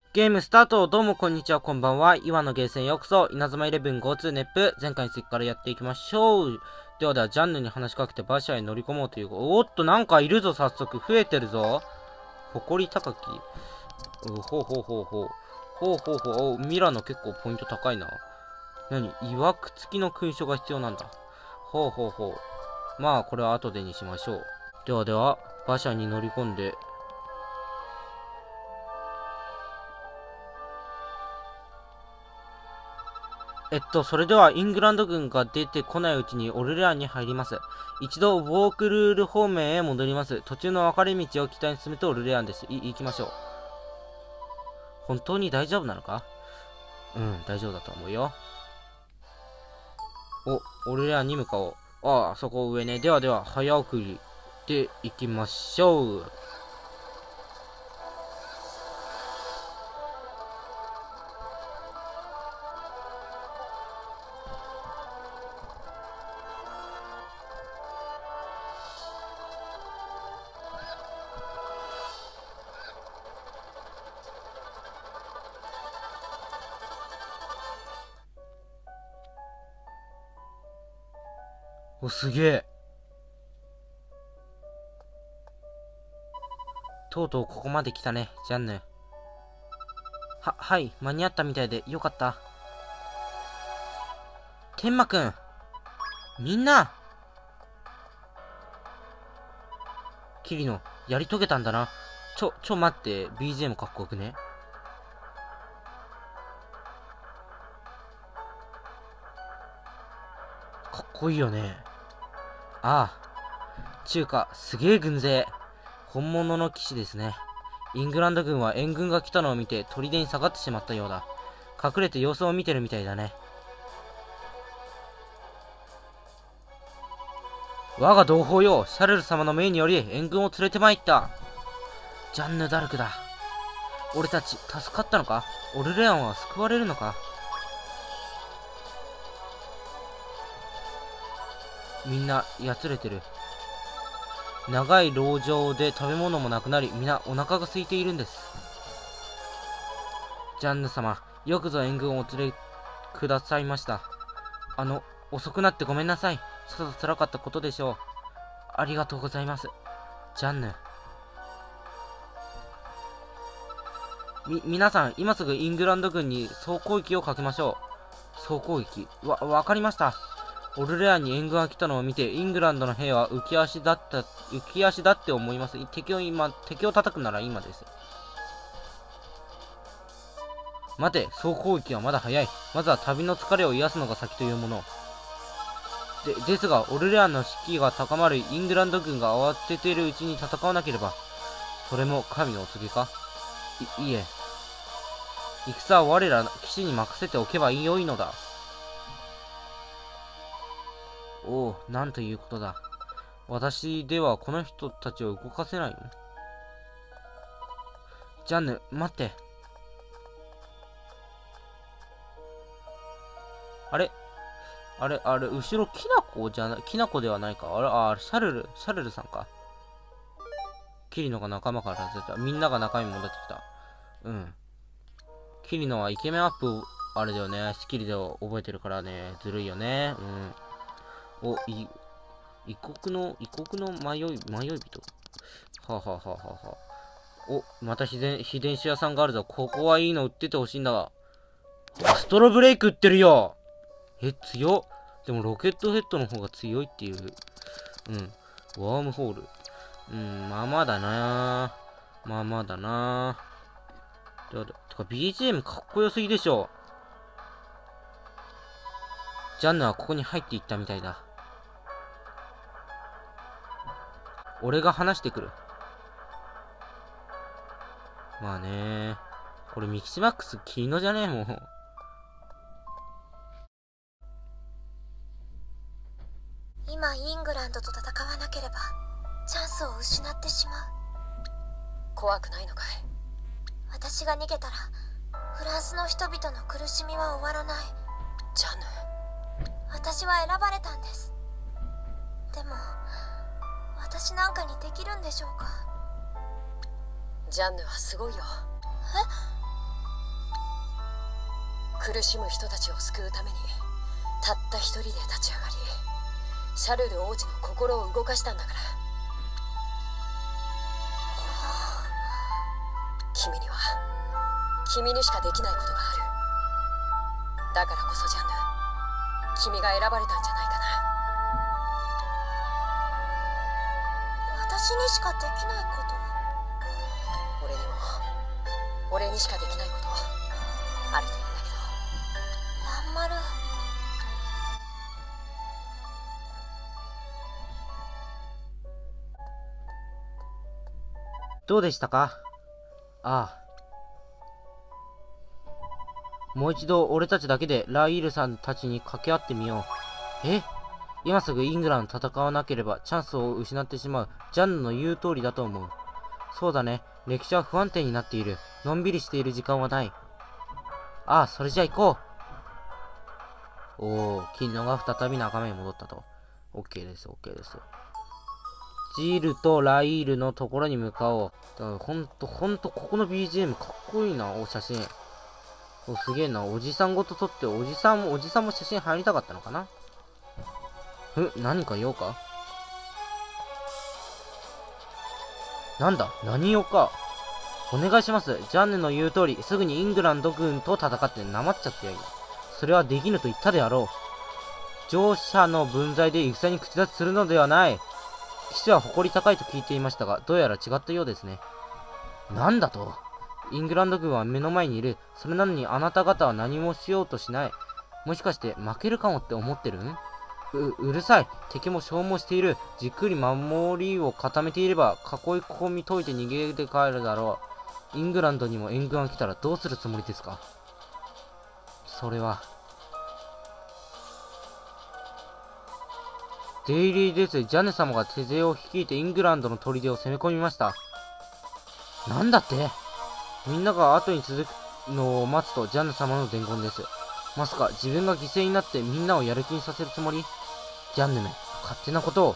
ゲームスタート。どうもこんにちは、こんばんは。岩のゲーセンようこそ。稲妻11 GO2 ネップ。前回に続きからやっていきましょう。では、ジャンヌに話しかけて馬車へ乗り込もうという。おっと、なんかいるぞ、早速。増えてるぞ。誇り高き。ほうほうほうほう。ほうほうほう。お、ミラノ結構ポイント高いな。何？曰く付きの勲章が必要なんだ。ほうほうほう。まあ、これは後でにしましょう。では、馬車に乗り込んで、それではイングランド軍が出てこないうちにオルレアンに入ります。一度ウォークルール方面へ戻ります。途中の分かれ道を北に進むとオルレアンです。行きましょう。本当に大丈夫なのか？うん、大丈夫だと思うよ。オルレアンに向かおう。ああ、そこ上ね。では、早送りで行きましょう。お、すげえ。とうとうここまで来たね、ジャンヌ。はい、間に合ったみたいでよかった。天馬くん、みんなキリノ、やり遂げたんだな。待って、BGM かっこよくね？かっこいいよね。ああ、中華、すげえ軍勢。本物の騎士ですね。イングランド軍は援軍が来たのを見て砦に下がってしまったようだ。隠れて様子を見てるみたいだね。我が同胞よ、シャルル様の命により援軍を連れて参った。ジャンヌ・ダルクだ。俺たち、助かったのか？オルレアンは救われるのか？みんな、やつれてる。長い籠城で食べ物もなくなり、皆お腹が空いているんです。ジャンヌ様、よくぞ援軍をお連れくださいました。遅くなってごめんなさい。ちょっと辛かったことでしょう。ありがとうございます。ジャンヌ。皆さん、今すぐイングランド軍に総攻撃をかけましょう。総攻撃。わかりました。オルレアンに援軍が来たのを見て、イングランドの兵は浮き足だって思います。敵を叩くなら今です。待て、総攻撃はまだ早い。まずは旅の疲れを癒すのが先というもの。ですが、オルレアンの士気が高まるイングランド軍が慌てているうちに戦わなければ。それも神のお告げか？いえ。戦は我ら騎士に任せておけばよいのだ。おお、なんということだ。私ではこの人たちを動かせないの？ジャンヌ、待って。あれ、後ろきなこじゃない、きなこではないか。あれ、シャルルさんか。キリノが仲間から外れた。みんなが中身戻ってきた。うん。キリノはイケメンアップ、あれだよね。スキルで覚えてるからね。ずるいよね。うん。異国の迷い人。はあ、はあはあはあはあ、お、また秘伝酒屋さんがあるぞ。ここはいいの売っててほしいんだが。ストロブレイク売ってるよ。強っ。でもロケットヘッドの方が強いっていう。うん。ワームホール。まあまあだな。まあまあだな。てか BGM かっこよすぎでしょ。ジャンヌはここに入っていったみたいだ。俺が話してくる。まあね。これミキシマックスキーノじゃねえもん。 今イングランドと戦わなければチャンスを失ってしまう。 怖くないのかい？ 私が逃げたらフランスの人々の苦しみは終わらない。 ジャンヌ、 私は選ばれたんです。でも私なんかにできるんでしょうか？ ジャンヌはすごいよ。 苦しむ人たちを救うためにたった一人で立ち上がり、シャルル王子の心を動かしたんだから。君には君にしかできないことがある。だからこそジャンヌ、君が選ばれたんじゃないかな。 私にしかできないこと？ 俺にも俺にしかできないことあるといいんだけど。 まんまる。 どうでしたか？ああ。もう一度俺たちだけでライールさんたちに掛け合ってみよう。今すぐイングランド戦わなければチャンスを失ってしまう。ジャンヌの言う通りだと思う。そうだね。歴史は不安定になっている。のんびりしている時間はない。ああ、それじゃ行こう。おー、キリノが再び仲間に戻ったと。OK です、OK です。ジールとライールのところに向かおう。だからほんと、ここの BGM かっこいいな、写真。お、すげえな。おじさんごと撮って、おじさんも写真入りたかったのかな？何か用か？なんだ？何用か？お願いします。ジャンヌの言う通り、すぐにイングランド軍と戦ってなまっちゃってやる。それはできぬと言ったであろう。乗車の分際で戦に口出しするのではない。騎士は誇り高いと聞いていましたが、どうやら違ったようですね。なんだと？イングランド軍は目の前にいる。それなのにあなた方は何もしようとしない。もしかして負けるかもって思ってるん？うるさい。敵も消耗している。じっくり守りを固めていれば、囲い込み解いて逃げて帰るだろう。イングランドにも援軍が来たらどうするつもりですか？それは。デイリーです。ジャネ様が手勢を率いてイングランドの砦を攻め込みました。なんだって？みんなが後に続くのを待つとジャネ様の伝言です。まさか自分が犠牲になってみんなをやる気にさせるつもり？ジャンヌめ、勝手なことを。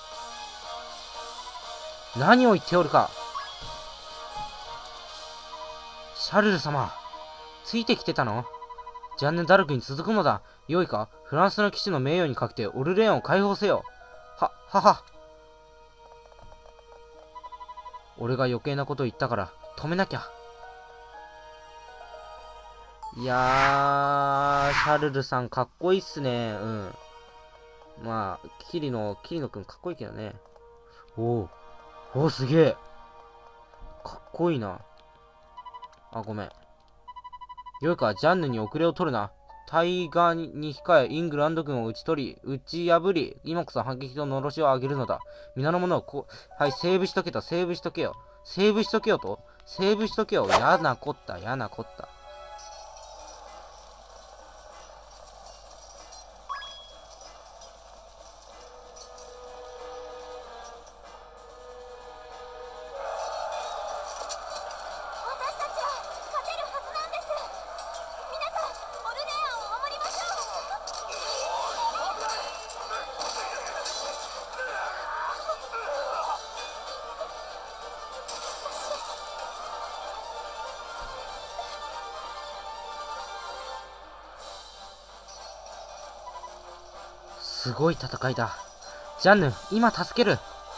何を言っておるか。シャルル様、ついてきてたの？ジャンヌ・ダルクに続くのだ。よいか、フランスの騎士の名誉にかけてオルレアンを解放せよ。は。俺が余計なこと言ったから止めなきゃ。いやー、シャルルさんかっこいいっすね。うん。まあ、キリノくんかっこいいけどね。おー、すげえ。かっこいいな。あ、ごめん。よいか、ジャンヌに遅れを取るな。対岸に控え、イングランド軍を打ち破り、今こそ反撃とのろしを上げるのだ。皆の者をはい、セーブしとけよ。セーブしとけよ。セーブしとけよ。やなこった。すごい戦いだ。ジャンヌ、今助ける。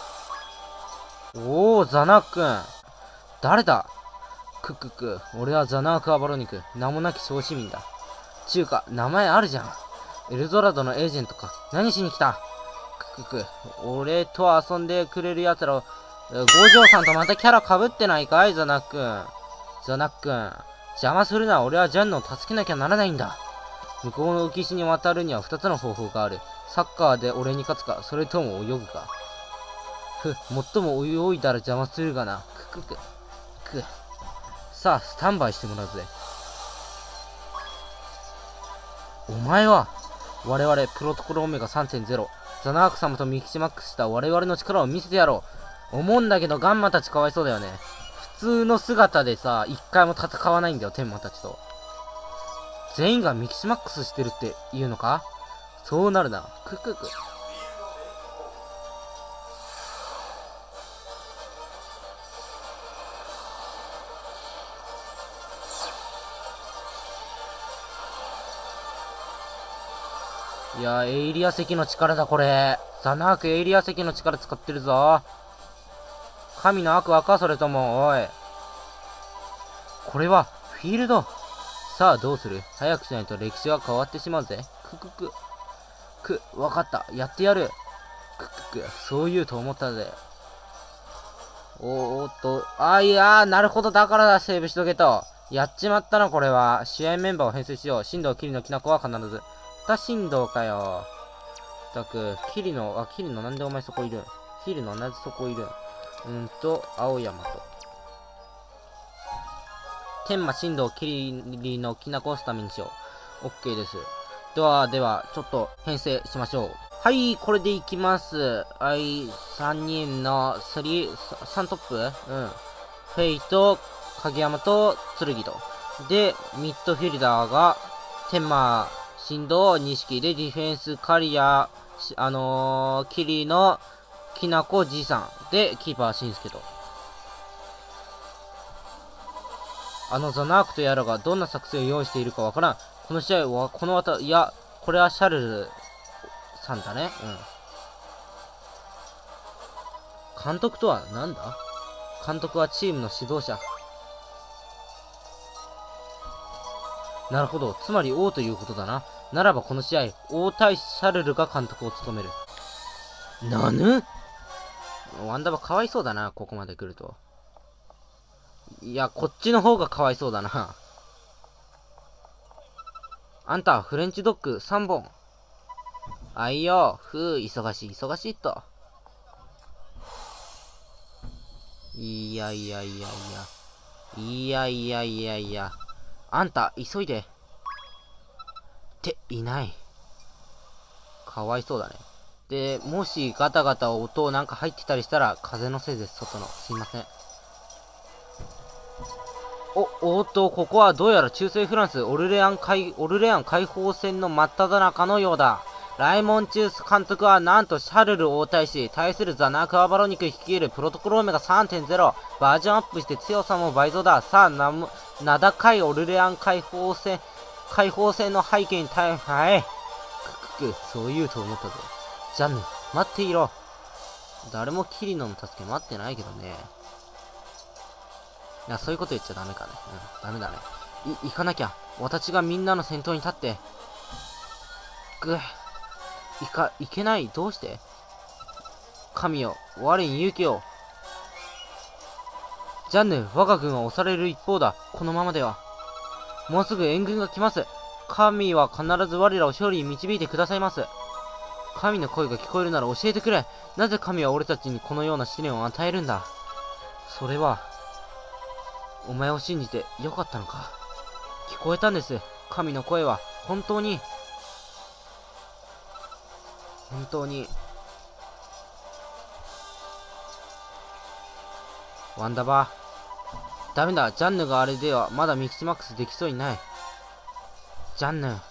おー、ザナーク君。誰だ？俺はザナーク・アバロニク。名もなき小市民だ。ちゅうか、名前あるじゃん。エルドラドのエージェントか。何しに来た？俺と遊んでくれる奴らを、五条さんとまたキャラ被ってないかい、ザナック君。邪魔するな。俺はジャンヌを助けなきゃならないんだ。向こうの浮き石に渡るには2つの方法がある。サッカーで俺に勝つか、それとも泳ぐか。最も泳いだら邪魔するがな。さあ、スタンバイしてもらうぜ。お前は、我々、プロトコルオメガ 3.0、ザナーク様とミキシマックスした我々の力を見せてやろう。思うんだけど、ガンマたちかわいそうだよね。普通の姿でさ、一回も戦わないんだよ、天馬たちと。全員がミキシマックスしてるって言うのか？そうなるな。 いやー、エイリア石の力だ、これ。ザナークエイリア石の力使ってるぞ。神の悪魔か、それとも、おい。これは、フィールド。さあ、どうする？早くしないと歴史が変わってしまうぜ。わかった。やってやる。そう言うと思ったぜ。おーっと、いやー、なるほど、だからだ、セーブしとけと。やっちまったな、これは。試合メンバーを編成しよう。神道、キリノ、きなこは必ず。神道かよ。キリノ、なんでお前そこいる？キリノ、なぜそこいる？青山と。天馬、神道、キリノ、きなこをスタメンにしよう。OK です。では、ちょっと編成しましょう。はい、これでいきます。はい、3人の3トップ？フェイト、影山と剣と。で、ミッドフィルダーが、天馬、神道、錦で、ディフェンス、カリア、キリの、きなこ、じいさん。で、キーパー、しんすけと。ザナークとやらがどんな作戦を用意しているかわからん。この試合は、いや、これはシャルルさんだね。監督とは何だ？監督はチームの指導者。なるほど。つまり王ということだな。ならばこの試合、王対シャルルが監督を務める。ワンダバかわいそうだな、ここまで来ると。いや、こっちの方がかわいそうだな。あんた、フレンチドッグ3本。あいよ、忙しいと。いや。あんた、急いで。いない。かわいそうだね。で、もしガタガタ音なんか入ってたりしたら、風のせいです、外の。すいません。ここはどうやら中世フランス、オルレアン解放戦の真っ只中のようだ。ライモン・チュース監督はなんとシャルル王太子、対するザナーク・アバロニク率いるプロトコルオメガ 3.0、バージョンアップして強さも倍増だ。さあ、名高いオルレアン解放戦の背景にそう言うと思ったぞ。ジャンヌ、待っていろ。誰もキリノの助け待ってないけどね。いや、そういうこと言っちゃダメかね。ダメだね。行かなきゃ。私がみんなの先頭に立って。いけない。どうして？神よ、我に勇気を。ジャンヌ、我が軍は押される一方だ。このままでは。もうすぐ援軍が来ます。神は必ず我らを勝利に導いてくださいます。神の声が聞こえるなら教えてくれ。なぜ神は俺たちにこのような試練を与えるんだ。それは、お前を信じてよかったのか。聞こえたんです。神の声は、本当に。ワンダバー。ダメだ、ジャンヌがあれではまだミキシマックスできそうにない。ジャンヌ。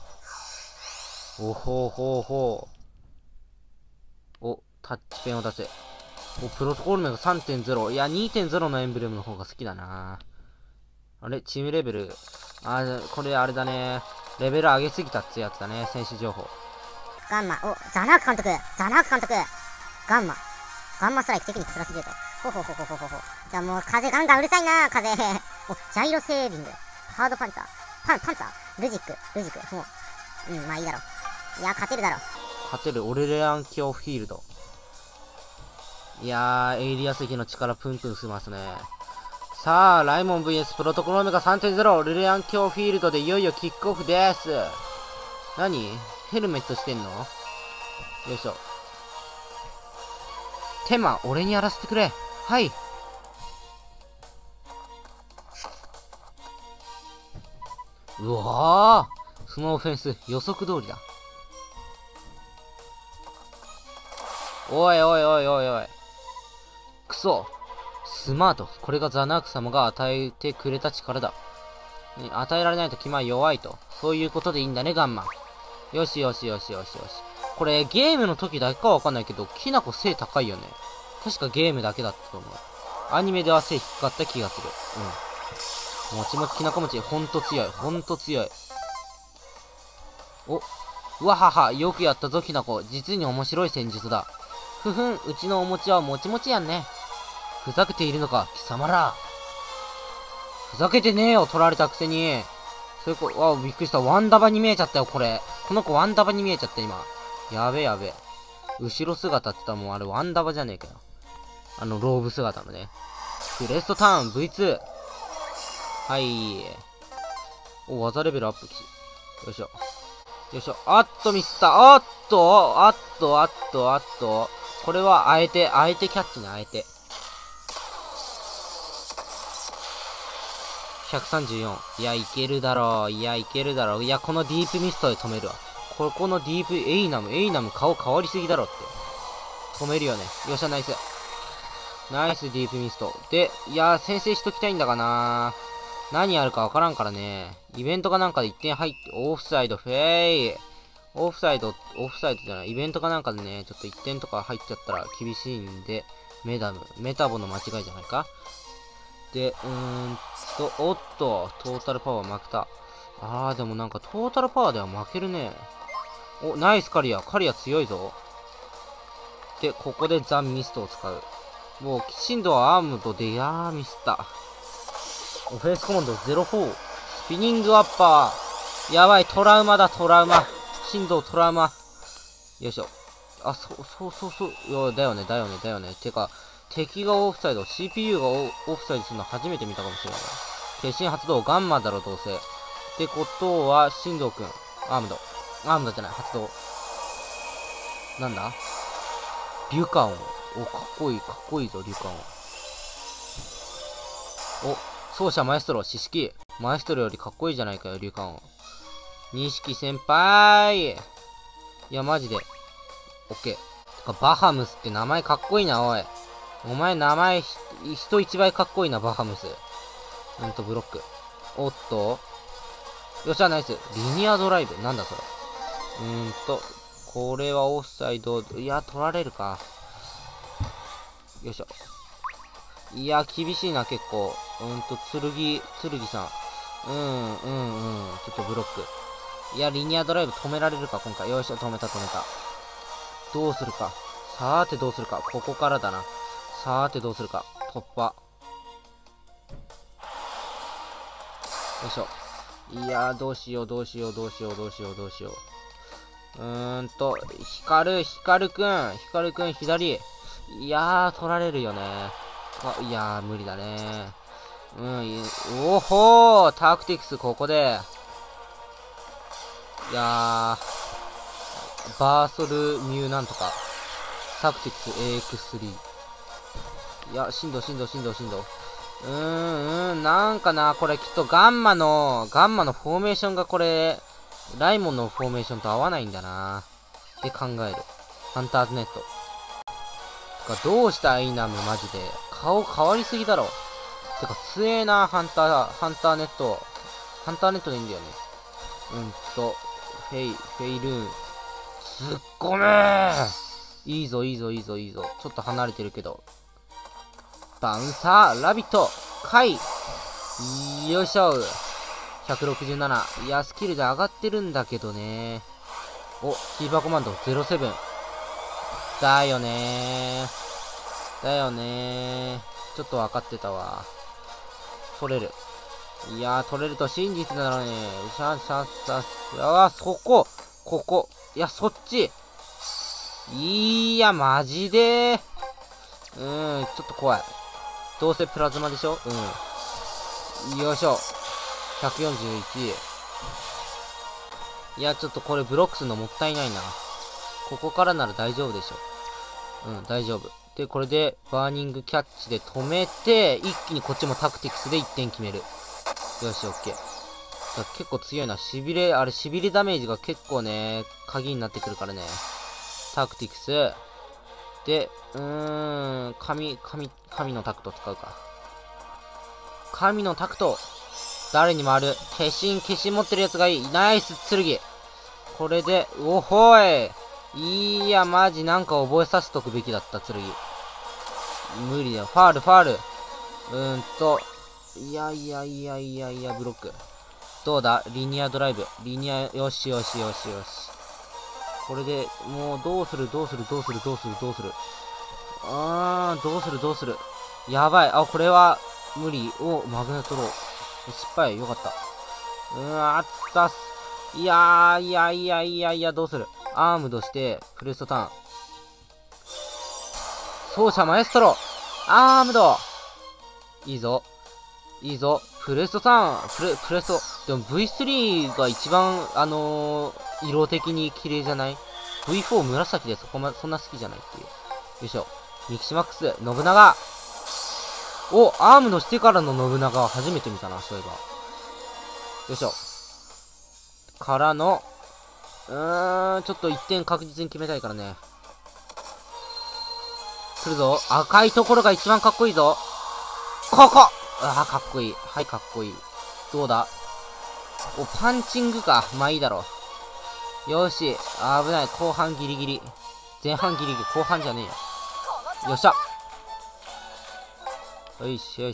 タッチペンを出せ。プロトコルメが 3.0。いや、2.0 のエンブレムの方が好きだな。あれチームレベル。これあれだね。レベル上げすぎたってやつだね。選手情報。 ガンマ、ザナーク監督ガンマストライクテクニックプラス10と。じゃあもう風ガンガンうるさいな、風。ジャイロセービング。ハードパンツァー。ルジック。まあいいだろう。いや、勝てるだろう。 勝てる。オレレアンキオフィールド。いやー、エイリア石の力プンプンしますね。さあ、ライモン VS プロトコルオメガ 3.0 オレレアンキオフィールドでいよいよキックオフです。何？ヘルメットしてんの？よいしょ。テマ、俺にやらせてくれ。はい。うわー、そのオフェンス予測通りだ。おい。クソ。スマート。これがザナーク様が与えてくれた力だ。与えられないと君は弱いと。そういうことでいいんだね、ガンマン。よし。これ、ゲームの時だけかわかんないけど、きなこ背高いよね。確かゲームだけだったと思う。アニメでは背低かった気がする。もちもちきなこ餅、ほんと強い。 うわはは、よくやったぞ、きなこ。実に面白い戦術だ。ふふん、うちのお餅はもちもちやんね。ふざけているのか、貴様ら。ふざけてねえよ、取られたくせに。そういう子、わ、びっくりした。ワンダバに見えちゃったよ、これ。この子ワンダバに見えちゃった、今。やべえやべえ。後ろ姿って言ったらもうあれワンダバじゃねえかよ。ローブ姿のね。クレストターン V2。はい。お、技レベルアップき。よいしょ。よいしょ。あっと、ミスった。あっと、あっと、あっと、あっと。これは、あえてキャッチね、あえて。134。いや、いけるだろう。いや、いけるだろう。いや、このディープミストで止めるわ。ここのディープ、エイナム顔変わりすぎだろって。止めるよね。よっしゃ、ナイス。ナイスディープミスト。で、いや、先制しときたいんだがな。何やるかわからんからね。イベントかなんかで1点入って、オフサイド、フェイ。オフサイドじゃない。イベントかなんかでね、ちょっと1点とか入っちゃったら厳しいんで、メタボの間違いじゃないか。で、おっと、トータルパワー負けた。でもなんかトータルパワーでは負けるね。お、ナイスカリア強いぞ。で、ここでザ・ミストを使う。もう、きちんとアームドで、ミスった。オフェンスコマンド04。スピニングアッパー。やばい、トラウマだ、トラウマ。振動トラウマ。よいしょ。だよね。てか、敵がオフサイド、CPU がオフサイドするの初めて見たかもしれない。決心発動、ガンマだろ、どうせ。ってことは、振動くん。アームドじゃない、発動。なんだリュカオン。お、かっこいいぞ、リュカオン。お、奏者マエストロ、四式。マエストロよりかっこいいじゃないかよ、リュカオン。錦先輩。いや、マジで。オッケー。てか、バハムスって名前かっこいいな、おい。お前名前、人一倍かっこいいな、バハムス。ブロック。おっと。よっしゃ、ナイス。リニアドライブ。なんだそれ。これはオフサイド。いや、取られるか。よいしょ。いや、厳しいな、結構。剣さん。ちょっとブロック。いや、リニアドライブ止められるか、今回。よいしょ、止めた。どうするか。さーてどうするか。ここからだな。さーてどうするか。突破。よいしょ。いやー、どうしよう。光くん、左。いやー、取られるよね。いやー、無理だね。おほー、タクティクス、ここで。いやー、バーソルミューなんとか。タクティクス AX3。いや、振動。なんかな、これきっとガンマのフォーメーションがこれ、ライモンのフォーメーションと合わないんだなって考える。ハンターズネット。てか、どうしたイナムマジで。顔変わりすぎだろ。てか、強えな、ハンターネット。ハンターネットでいいんだよね。フェイルーン。すっごめー。いいぞ。ちょっと離れてるけど。バウンサー、ラビット、カイ。よいしょ。167。いや、スキルで上がってるんだけどね。お、キーパーコマンド07。だよねー。ちょっと分かってたわ。取れる。いやー、取れると真実なのに。ここ。いや、そっち。いや、マジでちょっと怖い。どうせプラズマでしょ。よいしょ。141。いや、ちょっとこれブロックするのもったいないな。ここからなら大丈夫でしょ。大丈夫。で、これで、バーニングキャッチで止めて、一気にこっちもタクティクスで1点決める。よし、オッケー。結構強いな。しびれダメージが結構ね、鍵になってくるからね。タクティクス。で、神のタクト使うか。神のタクト。誰にもある。化身持ってるやつがいい。ナイス、剣。これで、おほい。いや、マジなんか覚えさせとくべきだった、剣。無理だよ。ファール。いや、ブロック。どうだリニアドライブ。よし。 これで、もう、どうする。どうする。やばい。あ、これは、無理。お、マグネットロー。失敗。よかった。あったっす。いや、どうする。アームドして、プレストターン。奏者マエストロアームドいいぞ。プレストターン。プレスト。でも V3 が一番、色的に綺麗じゃない？ V4 紫でそんな好きじゃないっていう。よいしょ。ミキシマックス、信長。お、アームのしてからの信長は初めて見たな、そういえば。よいしょ。からの、ちょっと1点確実に決めたいからね。来るぞ。赤いところが一番かっこいいぞ。ここかっこいい。はい、かっこいい。どうだ？お、パンチングか。まあいいだろう。よし。危ない。後半ギリギリ。前半ギリギリ。後半じゃねえよ。よっしゃ。よいしょ。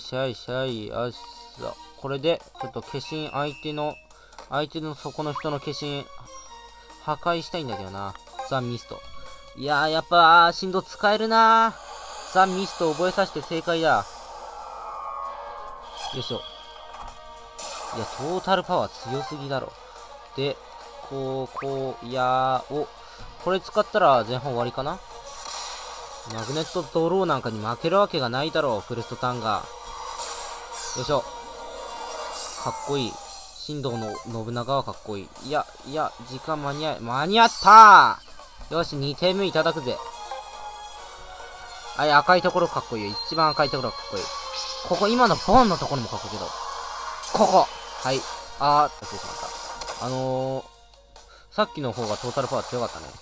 これで、ちょっと化身、相手のそこの人の化身、破壊したいんだけどな。ザ・ミスト。いやー、やっぱ、振動使えるなー。ザ・ミスト覚えさせて正解だ。よいしょ。いや、トータルパワー強すぎだろ。で、こう、いやー、お、これ使ったら前半終わりかな？マグネットドローなんかに負けるわけがないだろう、プレストタンが。よいしょ。かっこいい。神道の信長はかっこいい。いや、時間間に合ったー！よし、2点目いただくぜ。はい、赤いところかっこいいよ。一番赤いところかっこいい。ここ、今のボンのところもかっこいいけど。ここはい。忘れてしまった。さっきの方がトータルパワー強かったね。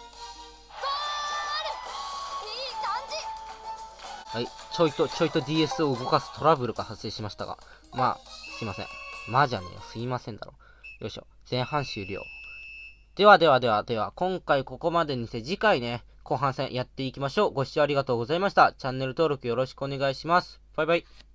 はい。ちょいと DS を動かすトラブルが発生しましたが。まあ、すいません。まあじゃねえよ。すいませんだろ。よいしょ。前半終了。では、今回ここまでにして次回ね、後半戦やっていきましょう。ご視聴ありがとうございました。チャンネル登録よろしくお願いします。バイバイ。